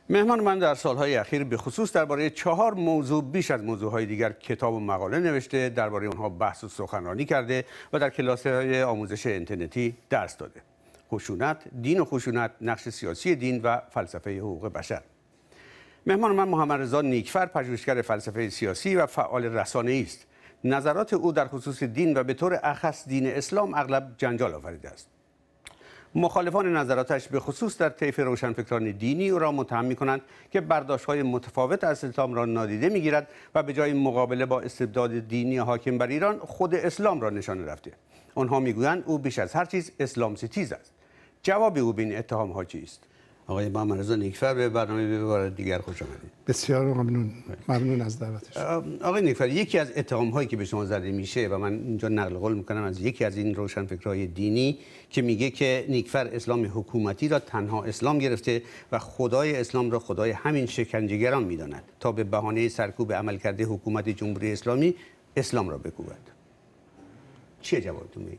مهمان من در سالهای اخیر به خصوص درباره 4 موضوع بیش از موضوعهای دیگر کتاب و مقاله نوشته، درباره آنها بحث و سخنرانی کرده و در کلاس‌های آموزش اینترنتی درس داده. خشونت، دین و خشونت، نقش سیاسی دین و فلسفه حقوق بشر. مهمان من محمد رضا نیکفر، پژوهشگر فلسفه سیاسی و فعال رسانه‌ای است. نظرات او در خصوص دین و به طور اخص دین اسلام اغلب جنجال آفریده است. مخالفان نظراتش به خصوص در طیف روشنفکران دینی او را متهم می‌کنند که برداشت‌های متفاوت از اسلام را نادیده می‌گیرد و به جای مقابله با استبداد دینی حاکم بر ایران خود اسلام را نشانه رفته. آنها می‌گویند او بیش از هر چیز اسلام ستیز است. جواب او به این اتهام‌ها چیست؟ آقای محمد رضا نیکفر، به برنامه به بار دیگر خوش آمدید. بسیار ممنون از دعوتش. آقای نیکفر، یکی از اتهام‌هایی که به شما زده میشه و من اینجا نقل قول میکنم از یکی از این روشنفکرهای دینی که میگه که نیکفر اسلام حکومتی را تنها اسلام گرفته و خدای اسلام را خدای همین شکنجهگران میداند تا به بهانه سرکوب عملکرد حکومت جمهوری اسلامی اسلام را بکوبد. چیه جوابتون میگید؟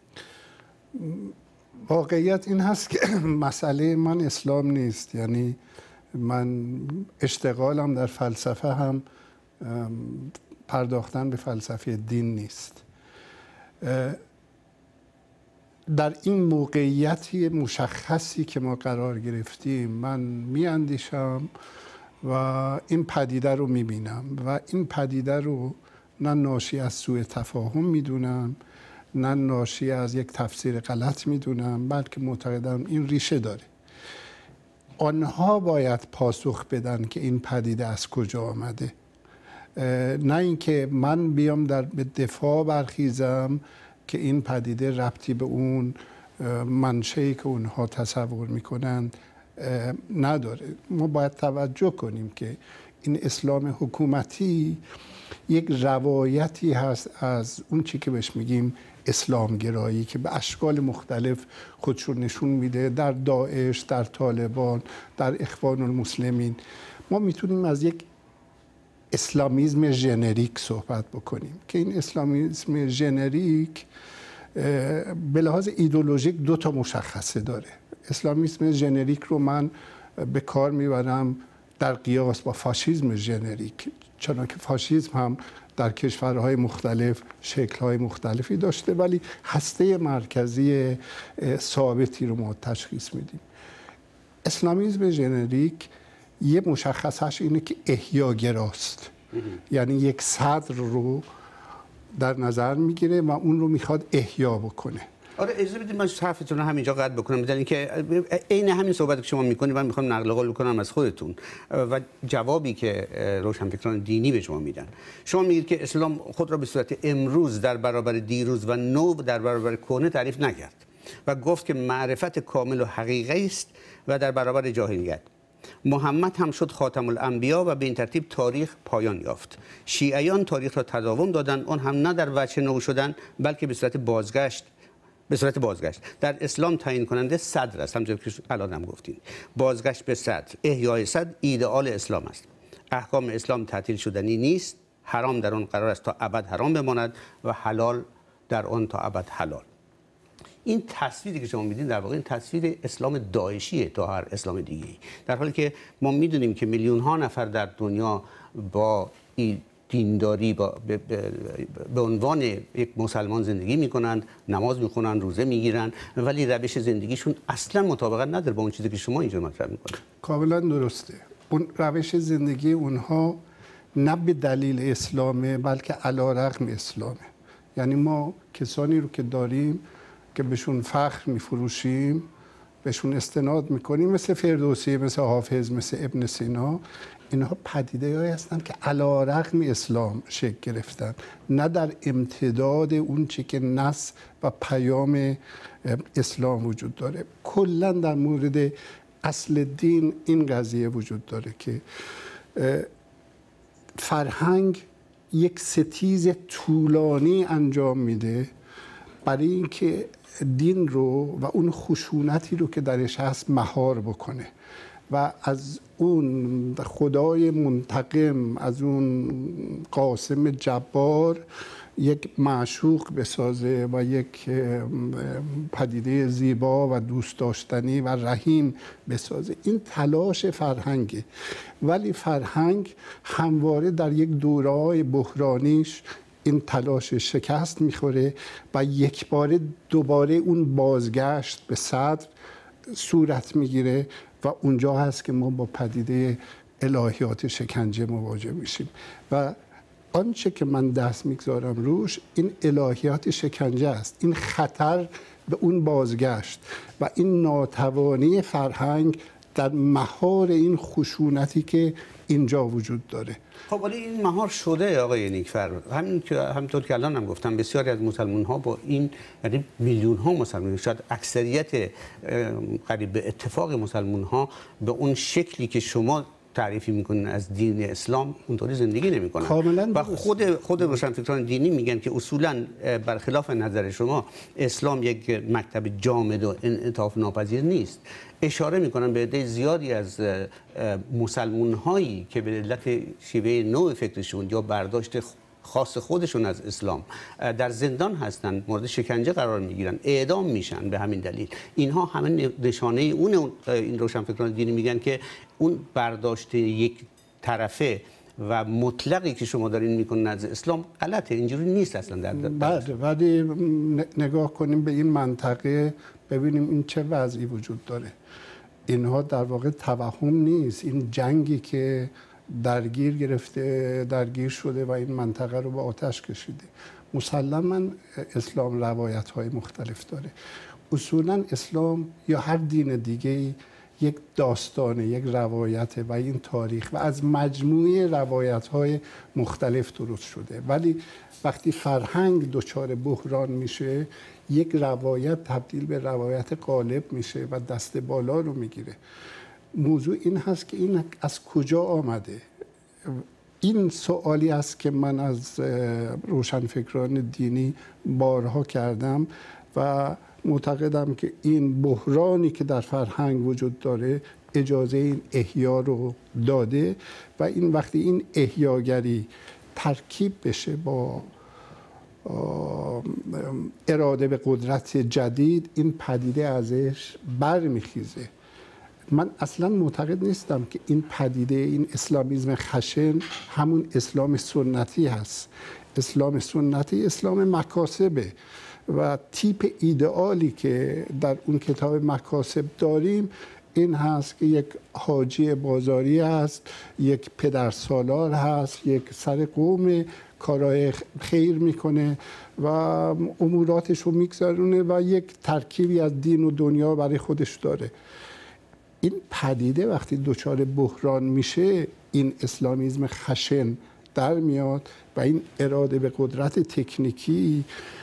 واقعیت این هست که مسئله من اسلام نیست، یعنی من اشتغالم در فلسفه هم پرداختن به فلسفه دین نیست. در این موقعیتی مشخصی که ما قرار گرفتیم من میاندیشم و این پدیده رو میبینم و این پدیده رو نه ناشی از سوء تفاهم میدونم، نه ناشی از یک تفسیر غلط میدونم، بلکه معتقدم این ریشه داره. آنها باید پاسخ بدن که این پدیده از کجا آمده، نه اینکه من بیام به دفاع برخیزم که این پدیده ربطی به اون منشئی که اونها تصور میکنند نداره. ما باید توجه کنیم که این اسلام حکومتی یک روایتی هست از اون چی که بهش میگیم اسلام گرایی که به اشکال مختلف خودشون نشون میده، در داعش، در طالبان، در اخوان المسلمین. ما میتونیم از یک اسلامیزم ژنریک صحبت بکنیم که این اسلامیزم ژنریک به لحاظ ایدئولوژیک 2 تا مشخصه داره. اسلامیزم ژنریک رو من به کار میبرم در قیاس با فاشیسم ژنریک، چنانکه فاشیسم هم در کشورهای مختلف شکل‌های مختلفی داشته ولی هسته مرکزی ثابتی رو ما تشخیص میدیم. اسلامیسم ژنریک یه مشخصش اینه که احیاگراست، یعنی یک صدر رو در نظر میگیره و اون رو میخواد احیا بکنه. آره، اجازه بدید من حرفتون رو همینجا قطع بکنم، بدون اینکه عین همین صحبتی که شما میکنید من میخوام نقل قول کنم از خودتون و جوابی که روشنفکران دینی به شما میدن. شما میگید که اسلام خود را به صورت امروز در برابر دیروز و نو در برابر کهنه تعریف نکرد و گفت که معرفت کامل و حقیقی است و در برابر جاهلیت. محمد هم شد خاتم الانبیا و به این ترتیب تاریخ پایان یافت. شیعیان تاریخ را تداوم دادن، اون هم نه در وجه نو شدن بلکه به صورت بازگشت. در اسلام تعیین کننده صدر است، همونجوری که الان هم گفتین. بازگشت به صدر، احیای صدر ایدئال اسلام است. احکام اسلام تعطیل شدنی نیست، حرام در آن قرار است تا ابد حرام بماند و حلال در آن تا ابد حلال. این تصویری که شما میدین در واقع این تصویر اسلام داعشیه تا هر اسلام دیگه‌ای، در حالی که ما میدونیم که میلیون ها نفر در دنیا با دینداری به عنوان یک مسلمان زندگی میکنند، نماز میخونند، روزه میگیرند، ولی روش زندگیشون اصلا مطابقت نداره با اون چیزی که شما اینجا مطرح میکنید. کاملا درسته. اون روش زندگی اونها نه به دلیل اسلامه بلکه علی‌رغم اسلامه. یعنی ما کسانی رو که داریم که بهشون فخر میفروشیم، بهشون استناد میکنیم، مثل فردوسی، مثل حافظ، مثل ابن سینا، اینها پدیده‌هایی هستند که علی‌رغم اسلام شکل گرفتن، نه در امتداد اون چی که نص و پیام اسلام وجود داره. کلا در مورد اصل دین این قضیه وجود داره که فرهنگ یک ستیز طولانی انجام میده برای اینکه دین رو و اون خشونتی رو که درش هست مهار بکنه و از اون خدای منتقم، از اون قاسم جبار یک معشوق بسازه و یک پدیده زیبا و دوست داشتنی و رحیم بسازه. این تلاش فرهنگه، ولی فرهنگ همواره در یک دوره‌های بحرانیش این تلاش شکست میخوره و یک بار دوباره اون بازگشت به صدر صورت میگیره و اونجا هست که ما با پدیده الهیات شکنجه مواجه میشیم و آنچه که من دست میگذارم روش این الهیات شکنجه است، این خطر به اون بازگشت و این ناتوانی فرهنگ در مهار این خشونتی که اینجا وجود داره. خب ولی این مهار شده آقای نیکفر، همینطور که الان هم گفتم بسیاری از مسلمان ها با این، یعنی میلیون ها مسلمان، شاید اکثریت قریب به اتفاق مسلمان ها به اون شکلی که شما تعریفی میکنن از دین اسلام اونطوری زندگی نمیکنن و خود روشنفکران دینی میگن که اصولا برخلاف نظر شما اسلام یک مکتب جامد و انعطاف ناپذیر نیست. اشاره میکنن به عده زیادی از مسلمان هایی که به علت شیوه نوع فکرشون یا برداشت خاص خودشون از اسلام در زندان هستند، مورد شکنجه قرار میگیرن، اعدام میشن به همین دلیل. اینها همه نشانه این روشنفکران دینی میگن که اون برداشت یک طرفه و مطلقی که شما دارین میکنن از اسلام غلطه، اینجوری نیست اصلا. بله، ولی نگاه کنیم به این منطقه ببینیم این چه وضعی وجود داره. اینها در واقع توهم نیست، این جنگی که درگیر شده و این منطقه رو به آتش کشیده. مسلماً اسلام روایت‌های مختلف داره. اصولاً اسلام یا هر دین دیگه‌ای یک داستانه، یک روایته و این تاریخ و از مجموعه روایت‌های مختلف درست شده، ولی وقتی فرهنگ دچار بحران میشه یک روایت تبدیل به روایت غالب میشه و دست بالا رو میگیره. موضوع این هست که این از کجا آمده؟ این سوالی است که من از روشنفکران دینی بارها کردم و معتقدم که این بحرانی که در فرهنگ وجود داره اجازه این احیا رو داده و این وقتی این احیاگری ترکیب بشه با اراده به قدرت جدید، این پدیده ازش برمیخیزه. من اصلا معتقد نیستم که این پدیده، این اسلامیسم خشن همون اسلام سنتی هست. اسلام سنتی اسلام مکاسبه و تیپ ایدئالی که در اون کتاب مکاسب داریم این هست که یک حاجی بازاری هست، یک پدرسالار هست، یک سر قوم کارهای خیر میکنه و اموراتش رو میگذرونه و یک ترکیبی از دین و دنیا برای خودش داره. این پدیده وقتی دچار بحران میشه این اسلامیسم خشن در میاد و این اراده به قدرت تکنیکی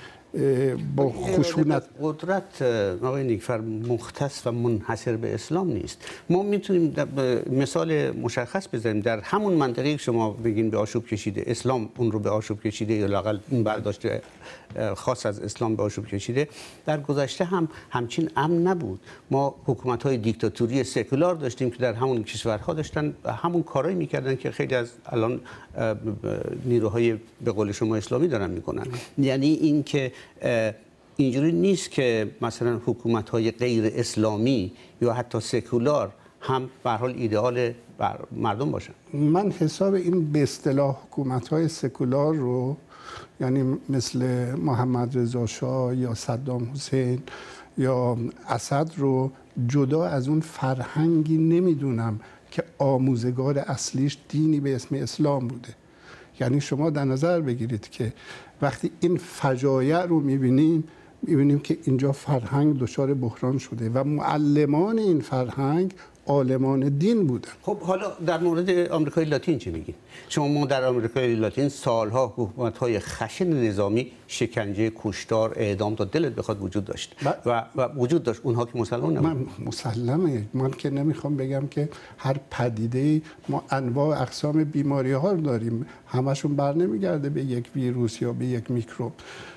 با خشونت. قدرت آقای نیکفر مختص و منحصر به اسلام نیست. ما میتونیم مثال مشخص بزنیم در همون منطقه که شما بگین به آشوب کشیده، اسلام اون رو به آشوب کشیده یا لااقل این برداشت خاص از اسلام به آشوب کشیده. در گذشته هم همچین امن نبود. ما حکومت‌های دیکتاتوری سکولار داشتیم که در همون کشورها داشتن همون کارایی میکردن که خیلی از الان نیروهای به قول شما اسلامی دارن میکنن. یعنی این که اینجوری نیست که مثلا حکومت‌های غیر اسلامی یا حتی سکولار هم به هر حال ایدئال مردم باشن. من حساب این به اصطلاح حکومت‌های سکولار رو، یعنی مثل محمد رضا شاه یا صدام حسین یا اسد رو جدا از اون فرهنگی نمیدونم که آموزگار اصلیش دینی به اسم اسلام بوده. یعنی شما در نظر بگیرید که وقتی این فجایع رو میبینیم که اینجا فرهنگ دچار بحران شده و معلمان این فرهنگ عالمان دین بودن. خب حالا در مورد آمریکای لاتین چه میگین؟ شما در آمریکای لاتین سالها حکومت‌های خشن نظامی، شکنجه، کشتار، اعدام تا دلت بخواد وجود داشت و وجود داشت. اونها که مسلمان نبودن. مسلمه. من که نمیخوام بگم که هر پدیده ما انواع اقسام بیماری‌ها رو داریم، همشون بر نمیگرده به یک ویروس یا به یک میکروب.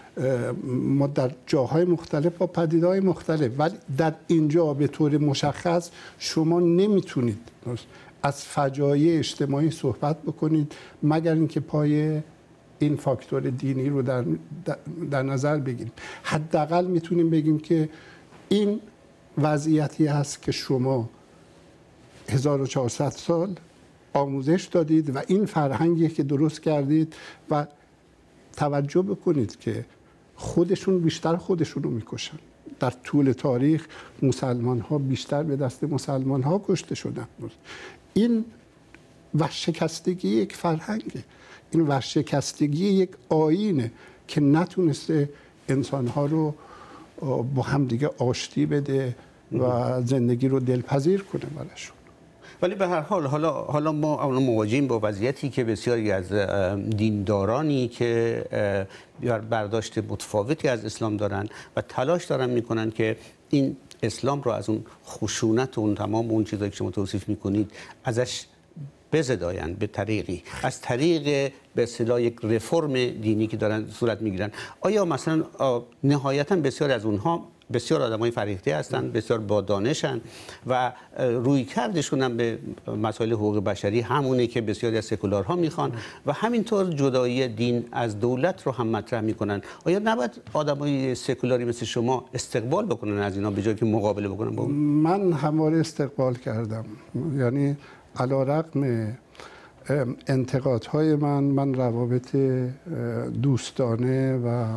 ما در جاهای مختلف با پدیده‌های مختلف، ولی در اینجا به طور مشخص شما نمیتونید از فجایع اجتماعی صحبت بکنید مگر اینکه پای این فاکتور دینی رو در نظر بگیریم، حداقل میتونیم بگیم که این وضعیتی هست که شما 1400 سال آموزش دادید و این فرهنگی که درست کردید و توجه بکنید که خودشون بیشتر خودشون رو میکشن. در طول تاریخ مسلمان ها بیشتر به دست مسلمان ها کشته شدن. این ورشکستگی یک فرهنگه، این ورشکستگی یک آیینه که نتونسته انسان ها رو با هم دیگه آشتی بده و زندگی رو دلپذیر کنه براشون. ولی به هر حال حالا ما مواجهیم با وضعیتی که بسیاری از دیندارانی که برداشت متفاوتی از اسلام دارن و تلاش دارن میکنن که این اسلام رو از اون خشونت و اون تمام اون چیزایی که شما توصیف میکنید ازش بزداین به طریقی، از طریق به اصطلاح یک رفرم دینی که دارن صورت میگیرن. آیا مثلا نهایتا بسیاری از اونها بسیار آدمای فریخته هستند، بسیار با دانشن و رویکردشون هم به مسائل حقوق بشری همونه که بسیاری از سکولارها میخوان و همینطور جدایی دین از دولت رو هم مطرح میکنن؟ آیا نباید آدمای سکولاری مثل شما استقبال بکنن از اینا به جای که مقابله بکنن با اون؟ من همواره استقبال کردم، یعنی علیرغم انتقادهای من روابط دوستانه و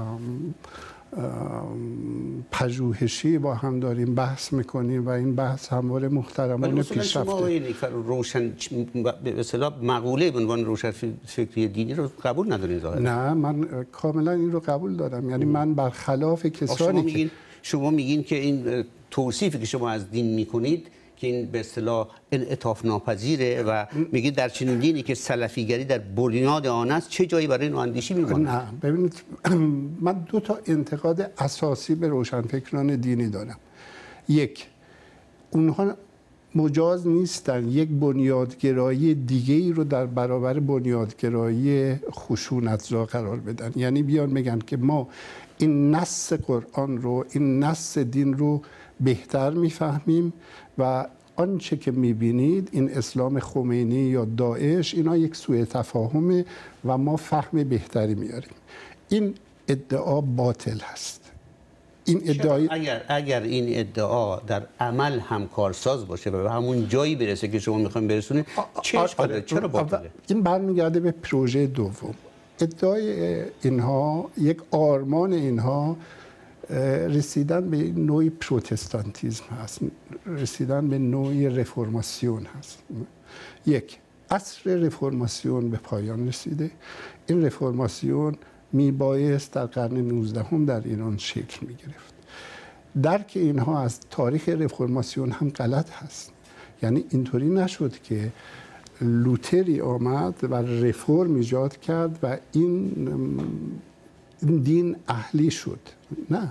پژوهشی با هم داریم، بحث میکنیم و این بحث همواره محترمانه پیش رفته. شما آقای نیکفر روشن به اصطلاح مقوله به عنوان روشن فکری دینی رو قبول ندارید؟ نه، من کاملا این رو قبول دارم. یعنی من برخلاف کسانی که شما میگین که این توصیفی که شما از دین میکنید که این به اصطلاح انعطاف ناپذیره و میگید در چنین دینی که سلفیگری در بنیاد آن است چه جایی برای اینو اندیشی میکنه؟ نه، ببینید من 2 تا انتقاد اساسی به روشنفکران دینی دارم. یک، اونها مجاز نیستن یک بنیادگرایی دیگه‌ای رو در برابر بنیادگرایی خشونت‌زا قرار بدن. یعنی بیان بگن که ما این نص قرآن رو، این نص دین رو بهتر میفهمیم و آنچه که میبینید این اسلام خمینی یا داعش اینا یک سوء تفاهمه و ما فهم بهتری میاریم. این ادعا باطل هست. این ادعای اگر این ادعا در عمل هم کارساز باشه و به همون جایی برسه که شما میخواین برسونید چه اشکاله؟ چرا باطله؟ این برمیگرده به پروژه دوم. ادعای اینها، یک آرمان اینها رسیدن به نوعی پروتستانتیزم هست، رسیدن به نوعی رفرماسیون هست. یک، عصر رفرماسیون به پایان رسیده. این رفرماسیون میبایست در قرن 19 در ایران شکل میگرفت. درک اینها از تاریخ رفرماسیون هم غلط هست. یعنی اینطوری نشد که لوتری آمد و رفرم ایجاد کرد و این دین اهلی شد. نه،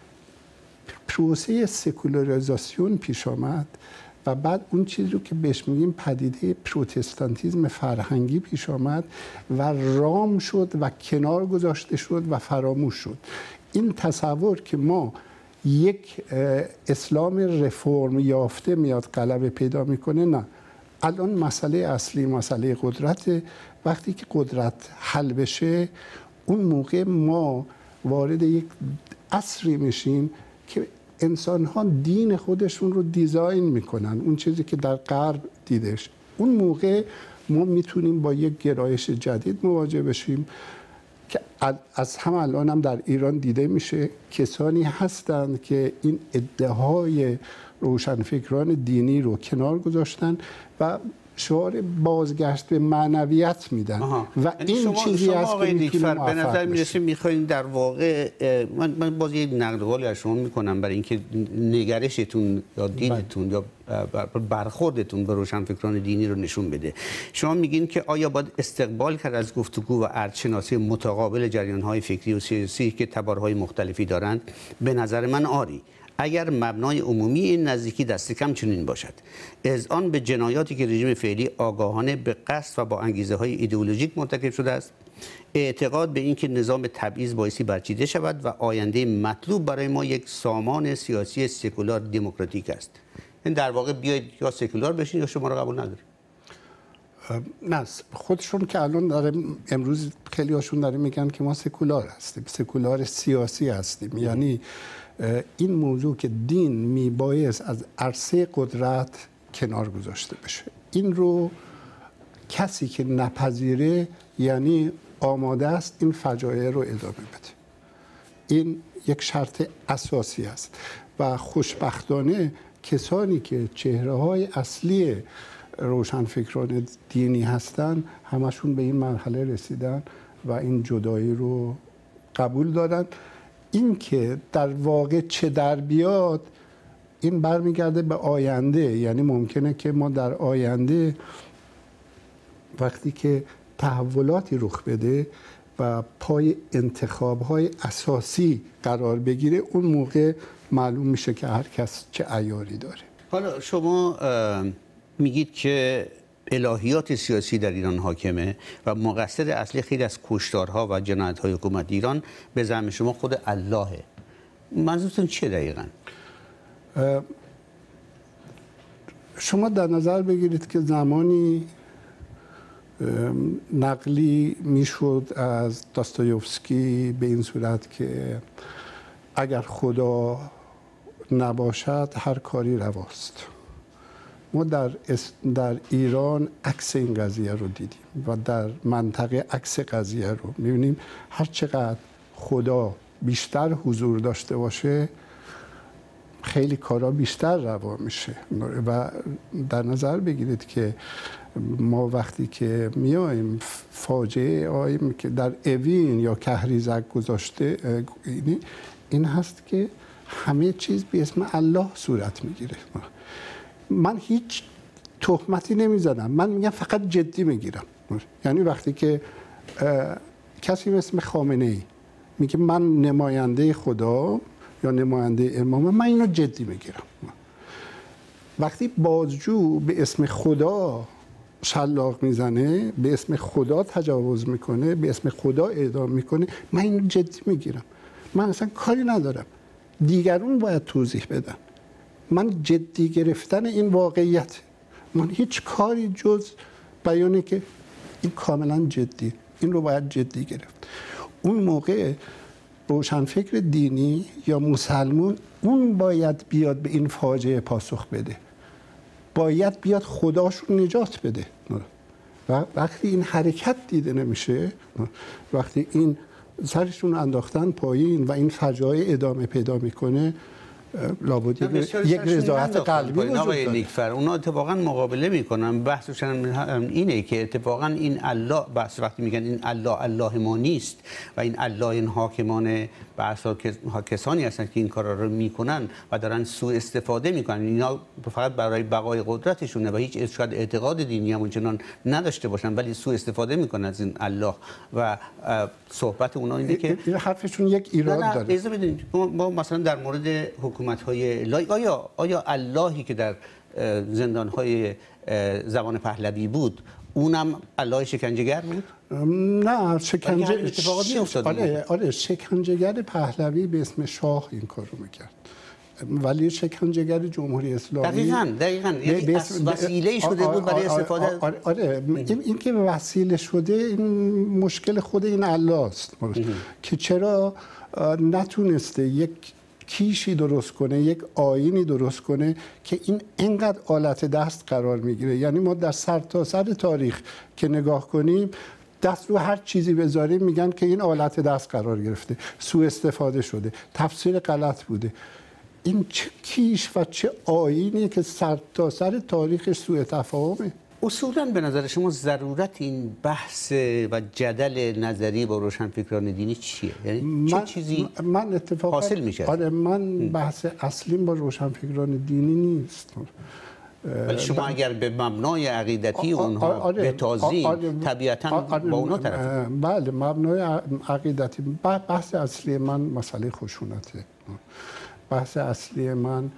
پروسه سکولاریزاسیون پیش آمد و بعد اون چیزی رو که بهش میگیم پدیده پروتستانتیزم فرهنگی پیش آمد و رام شد و کنار گذاشته شد و فراموش شد. این تصور که ما یک اسلام رفرم یافته میاد غلبه پیدا میکنه، نه. الان مسئله اصلی مسئله قدرت. وقتی که قدرت حل بشه اون موقع ما وارد یک عصری میشیم که انسان‌ها دین خودشون رو دیزاین میکنن، اون چیزی که در غرب دیدش. اون موقع ما میتونیم با یک گرایش جدید مواجه بشیم که از هم الان هم در ایران دیده میشه. کسانی هستند که این ادعای روشنفکران دینی رو کنار گذاشتن و شعار بازگشت به معنویت میدن و این چیزی است که میتونه به نظر میرسه میخواین در واقع من باز یک نقد قولی از شما میکنم برای اینکه نگرشتون یا دینتون یا برخوردتون به روشنفکران دینی رو نشون بده. شما میگین که آیا باید استقبال کرد از گفتگو و ارزشناسی متقابل جریان‌های فکری و سیاسی که تبارهای مختلفی دارند؟ به نظر من آری. اگر مبنای عمومی این نزدیکی دست کم چنین باشد، اذعان به جنایاتی که رژیم فعلی آگاهانه به قصد و با انگیزه‌های ایدئولوژیک مرتکب شده است، اعتقاد به اینکه نظام تبعیض بایستی برچیده شود و آینده مطلوب برای ما یک سامان سیاسی سکولار دموکراتیک است. این در واقع بیاید یا سکولار بشین یا شما را قبول ندارید. نه، خودشون که الان داره امروز خیلی هاشون داره میگن که ما سکولار هستیم، سکولار سیاسی هستیم. یعنی این موضوع که دین میبایست از عرصه قدرت کنار گذاشته بشه، این رو کسی که نپذیره یعنی آماده است این فجایع رو ادامه بده. این یک شرط اساسی است و خوشبختانه کسانی که چهره‌های اصلی روشنفکران دینی هستن همشون به این مرحله رسیدن و این جدایی رو قبول دارن. این که در واقع چه در بیاد این برمیگرده به آینده. یعنی ممکنه که ما در آینده وقتی که تحولاتی رخ بده و پای انتخاب‌های اساسی قرار بگیره، اون موقع معلوم میشه که هر کس چه عیاری داره. حالا شما میگید که الهیات سیاسی در ایران حاکمه و مقصر اصلی خیلی از کشتارها و جنایت‌های حکومت ایران به زعم شما خود اللهه. منظورتون چیه دقیقاً؟ شما در نظر بگیرید که زمانی نقلی میشد از داستایوفسکی به این صورت که اگر خدا نباشد هر کاری رواست. ما در ایران عکس این قضیه رو دیدیم و در منطقه عکس قضیه رو میبینیم. هر چقدر خدا بیشتر حضور داشته باشه خیلی کارا بیشتر روا میشه. و در نظر بگیرید که ما وقتی که میایم فاجعه آیم که در اوین یا کهریزک گذاشته این هست که همه چیز به اسم الله صورت میگیره. من هیچ تهمتی نمیزنم، من میگم فقط جدی میگیرم. یعنی وقتی که کسی مثل خامنه‌ای میگه من نماینده خدا یا نماینده امام، من اینو جدی میگیرم. وقتی بازجو به اسم خدا شلاق میزنه، به اسم خدا تجاوز میکنه، به اسم خدا اعدام میکنه، من اینو جدی میگیرم. من اصلا کاری ندارم، دیگرون باید توضیح بدن. من جدی گرفتن این واقعیت، من هیچ کاری جز بیانه که این کاملا جدی، این رو باید جدی گرفت. اون موقع روشنفکر دینی یا مسلمون اون باید بیاد به این فاجعه پاسخ بده، باید بیاد خداشون نجات بده. و وقتی این حرکت دیده نمیشه، وقتی این سرشون انداختن پایین و این فجایع ادامه پیدا میکنه، لابد یک رضایت قلبی وجود داره. نیکفر اونا اتفاقا مقابله میکنن. بحثشون اینه که اتفاقا این الله، بحث وقتی میگن این الله ما نیست و این الله این حاکمان بحثا کسانی هستن که این کارا رو میکنن و دارن سوء استفاده میکنن. اینا فقط برای بقای قدرتشونه و هیچ شاید اعتقاد دینی هم اونچنان نداشته باشن، ولی سوء استفاده میکنن از این الله. و صحبت اونا اینه که این حرفشون یک ایراد داره. اجازه بدید ما مثلا در مورد حکومت‌های لایق آیا اللهی که در زندان‌های زمان پهلوی بود اونم الله شکنجهگر بود؟ نه، شکنجه اتفاقات می‌افتاد. آره شکنجهگر پهلوی به اسم شاه این کارو میکرد، ولی شکنجهگر جمهوری اسلامی دقیقاً یعنی وسیله شده بود برای استفاده. آره این که وسیله شده، این مشکل خود این الله است که چرا نتونسته یک کیشی درست کنه، یک آیینی درست کنه که این اینقدر آلت دست قرار میگیره. یعنی ما در سرتاسر تاریخ که نگاه کنیم، دست رو هر چیزی بذاریم میگن که این آلت دست قرار گرفته، سوء استفاده شده، تفسیر غلط بوده. این چه کیش و چه آیینی که سرتاسر تاریخش سوء تفاهمه. اصولاً به نظر شما ضرورت این بحث و جدل نظری با روشنفکران دینی چیه؟ یعنی چه چیزی من اتفاقا حاصل میشه؟ آره، من بحث اصلیم با روشنفکران دینی نیست. ولی شما اگر به مبنای عقیدتی اونها بتازین طبیعتاً با اونها طرف. بله، مبنای عقیدتی. بحث اصلی من مسئله خشونته. بحث اصلی من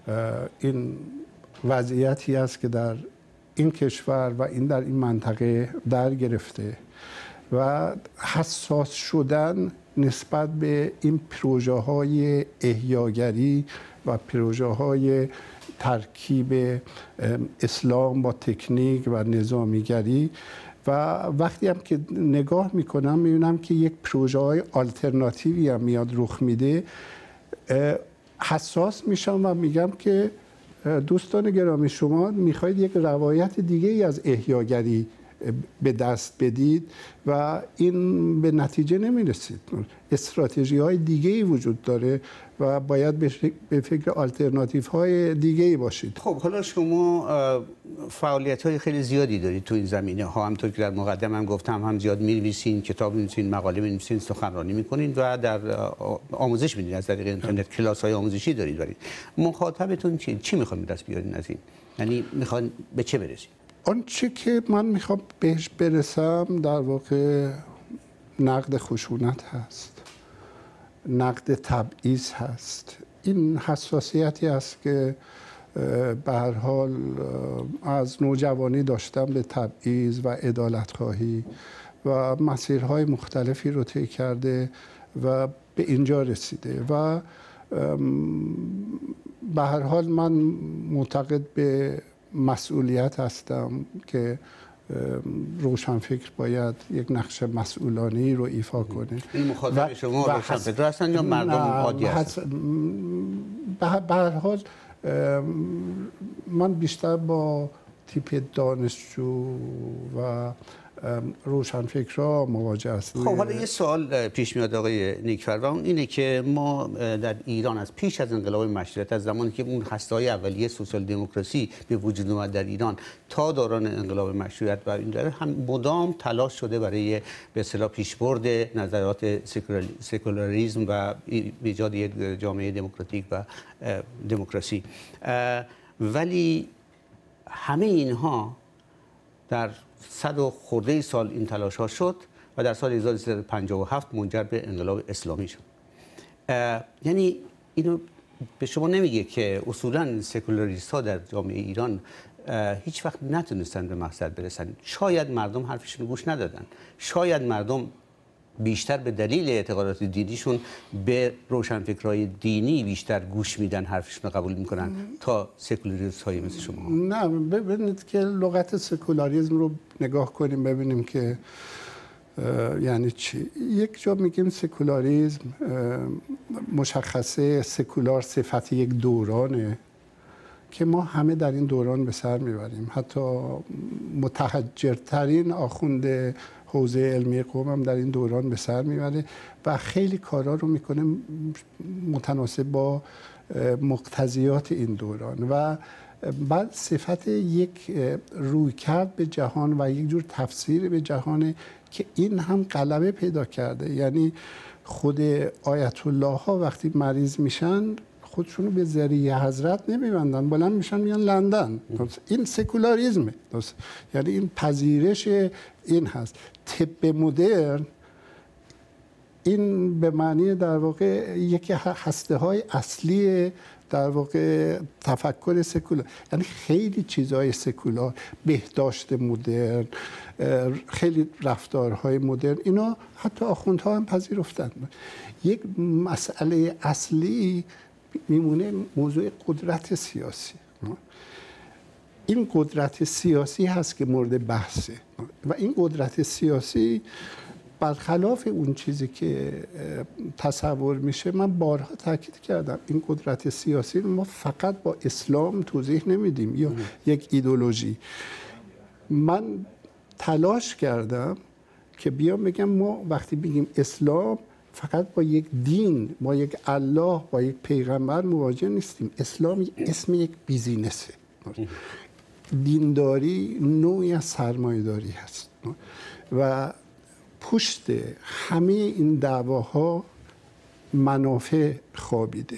این وضعیتی است که در این کشور و این در این منطقه در گرفته و حساس شدن نسبت به این پروژه های احیاگری و پروژه های ترکیب اسلام با تکنیک و نظامیگری. و وقتی هم که نگاه میکنم میبینم که یک پروژه های آلترناتیوی هم میاد رخ میده، حساس میشم و میگم که دوستان گرامی، شما میخواید یک روایت دیگه ای از احیاگری به دست بدید و این به نتیجه نمیرسید. استراتژی های دیگه ای وجود داره و باید به فکر آلترناتیو های دیگه ای باشید. خب حالا شما فعالیت های خیلی زیادی دارید تو این زمینه ها، همونطور که در مقدمه هم گفتم، هم زیاد می‌نویسین، کتاب می‌نویسین، مقاله می‌نویسین، سخنرانی می‌کنین و در آموزش می‌دین از طریق اینترنت، کلاس‌های آموزشی دارید. مخاطبتون چی می‌خواد به دست بیارین از این؟ یعنی می‌خوان به چه برسید؟ آنچه که من میخوام بهش برسم در واقع نقد خشونت هست، نقد تبعیض هست. این حساسیتی است که به هر حال از نوجوانی داشتم به تبعیض و عدالت‌خواهی و مسیرهای مختلفی رو طی کرده و به اینجا رسیده و به هر حال من معتقد به مسئولیت هستم که روشنفکر باید یک نقش مسئولانه‌ای رو ایفا کنه. این مخاطب شما روشنفکر هستن یا مردم عادی هستن؟ به هر حال من بیشتر با تیپ دانشجو و روشنفکرها مواجه هستم. خب حالا یه سوال پیش میاد آقای نیکفر و اون اینه که ما در ایران از پیش از انقلاب مشروطیت، از زمانی که اون هسته‌های اولیه سوسیال دموکراسی به وجود اومد در ایران تا دوران انقلاب مشروطیت و این داره، هم مدام تلاش شده برای به اصطلاح پیشبرد نظریات سکولاریسم و ایجاد یک جامعه دموکراتیک و دموکراسی، ولی همه اینها در 100 و خورده سال این تلاش ها شد و در سال 1357 منجر به انقلاب اسلامی شد. یعنی اینو به شما نمیگه که اصولا سکولاریست ها در جامعه ایران هیچ وقت نتونستن به مقصد برسن؟ شاید مردم حرفشون گوش ندادن، شاید مردم بیشتر به دلیل اعتقادات دینیشون به روشنفکرای دینی بیشتر گوش میدن، حرفشون رو قبول میکنن تا سکولاریست های مثل شما. نه، ببینید که لغت سکولاریسم رو نگاه کنیم ببینیم که یعنی چی. یک جا میگیم سکولاریسم مشخصه، سکولار صفت یک دورانه که ما همه در این دوران به سر میبریم. حتی متحجرترین آخوند حوزه علمی قوم هم در این دوران به سر میبره و خیلی کارا رو میکنه متناسب با مقتضیات این دوران و بعد صفت یک رویکرد به جهان و یک جور تفسیر به جهان که این هم غلبه پیدا کرده. یعنی خود آیت الله ها وقتی مریض میشن خودشونو به ذریعه حضرت نمیبندن، بلند میشن میان لندن. این سکولاریسمه. یعنی این پذیرش این هست. طب مدرن این به معنی در واقع یکی هسته های اصلی در واقع تفکر سکولار، یعنی خیلی چیزهای سکولار، بهداشت مدرن، خیلی رفتارهای مدرن، اینا حتی آخوندها هم پذیرفتن. یک مسئله اصلی میمونه موضوع قدرت سیاسی. این قدرت سیاسی هست که مورد بحثه و این قدرت سیاسی برخلاف اون چیزی که تصور میشه، من بارها تاکید کردم این قدرت سیاسی رو ما فقط با اسلام توضیح نمیدیم یا یک ایدئولوژی. من تلاش کردم که بیام بگم ما وقتی بگیم اسلام فقط با یک دین، با یک الله، با یک پیغمبر مواجه نیستیم. اسلام اسم یک بیزینسه. دینداری نوعی از سرمایه‌داری هست و پشت همه این دعواها منافع خوابیده.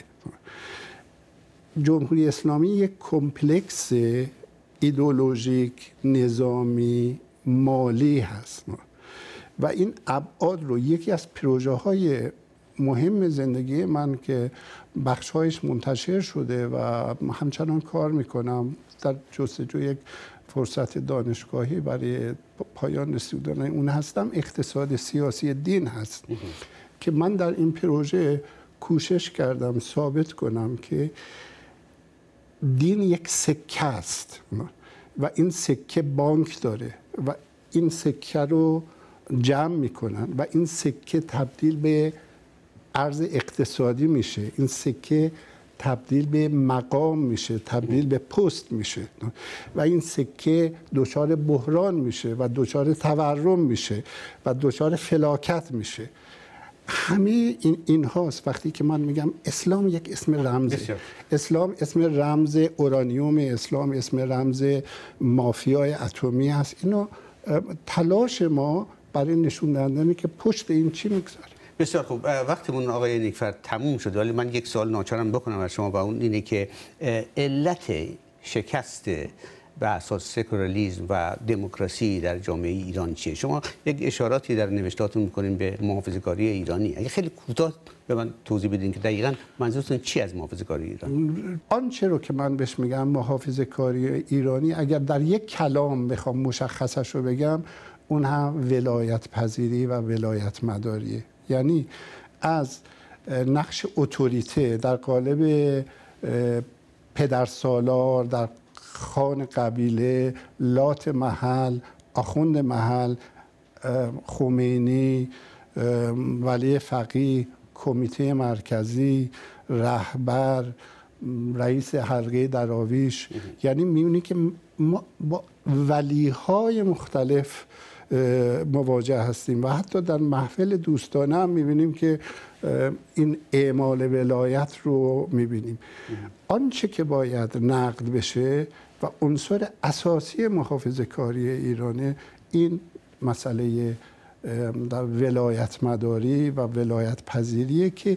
جمهوری اسلامی یک کمپلکس ایدئولوژیک، نظامی، مالی هست و این ابعاد رو یکی از پروژه‌های مهم زندگی من که بخش‌هایش منتشر شده و همچنان کار میکنم در جستجوی یک فرصت دانشگاهی برای پایان رسوندن اون هستم، اقتصاد سیاسی دین هست که من در این پروژه کوشش کردم ثابت کنم که دین یک سکه است و این سکه بانک داره و این سکه رو جمع میکنن و این سکه تبدیل به ارز اقتصادی میشه، این سکه تبدیل به مقام میشه، تبدیل به پست میشه و این سکه دچار بحران میشه و دچار تورم میشه و دچار فلاکت میشه. همه این هاست وقتی که من میگم اسلام یک اسم رمزه. اسلام اسم رمز اورانیوم، اسلام اسم رمز مافیای اتمی هست. اینو تلاش ما برای نشون دادن که پشت این چی میگذاره. بسیار خوب، وقتمون آقای نیکفر تموم شد، ولی من یک سوال ناچارم بکنم از شما و اون اینه که علت شکست به اساس سکولاریسم و دموکراسی در جامعه ایران چیه؟ شما یک اشاراتی در نوشتاتون میکنین به محافظه‌کاری ایرانی. اگه خیلی کوتاه به من توضیح بدین که دقیقاً منظورتون چی از محافظه‌کاری ایران؟ آنچه رو که من بهش میگم محافظه‌کاری ایرانی، اگر در یک کلام بخوام مشخصش رو بگم، اون هم ولایت پذیری و ولایت مداریه. یعنی از نقش اتوریته در قالب پدرسالار در خان قبیله، لات محل، آخوند محل، خمینی، ولی فقیه، کمیته مرکزی، رهبر، رئیس حلقه دراویش، یعنی میبینی که ما با ولیهای مختلف مواجه هستیم و حتی در محفل دوستانه هم میبینیم که این اعمال ولایت رو میبینیم. آنچه که باید نقد بشه و عنصر اساسی محافظه‌کاری ایرانه، این مسئله در ولایت مداری و ولایت پذیریه که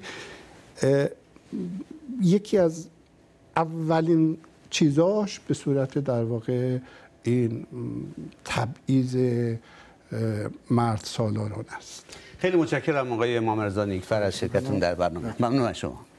یکی از اولین چیزاش به صورت در واقع این تبعیض مرد سالاران است. خیلی متشکرم آقای امام رضا نیکفر از شرکتتون در برنامه. ممنون از شما.